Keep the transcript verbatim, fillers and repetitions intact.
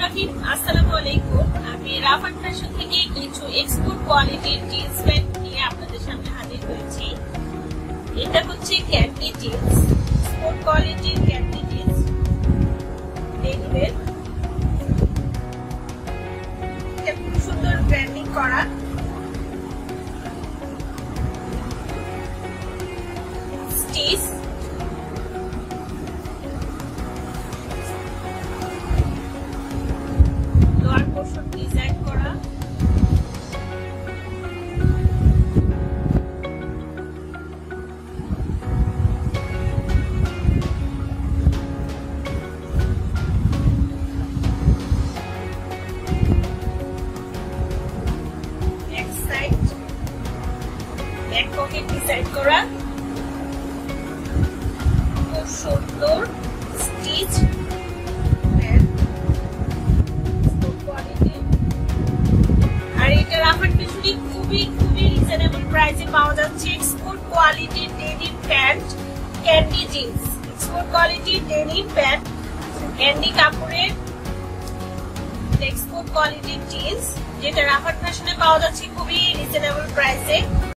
শাহিন, আসসালামু আলাইকুম। আমি রাফাত ফ্যাশন থেকে কিছু এক্সপোর্ট কোয়ালিটির জিন্স প্যান্ট নিয়ে আপনাদের সামনে হাজির হয়েছি। এটা হচ্ছে ক্যান্ডি জিন্স, এক্সপোর্ট কোয়ালিটির ক্যান্ডি জিন্স ডেনিমের। এটা খুব সুন্দর ব্র্যান্ডিং করা। স্টিচ লোয়ার পোর্শন ডিজাইন করা, back side back pocket design করা, খুব সুন্দর স্টিচ খুবই খুবই রিজনেবল প্রাইসে পাওয়া যাচ্ছে। এক্সপোর্ট কোয়ালিটির denim pant candy jeans, export কোয়ালিটির ডেনিম প্যান্ট ক্যান্ডি কাপড়ের এক্সপোর্ট কোয়ালিটির জিন্স, যেটা রাফাত ফ্যাশনে পাওয়া যাচ্ছে খুবই রিজনেবল প্রাইসে।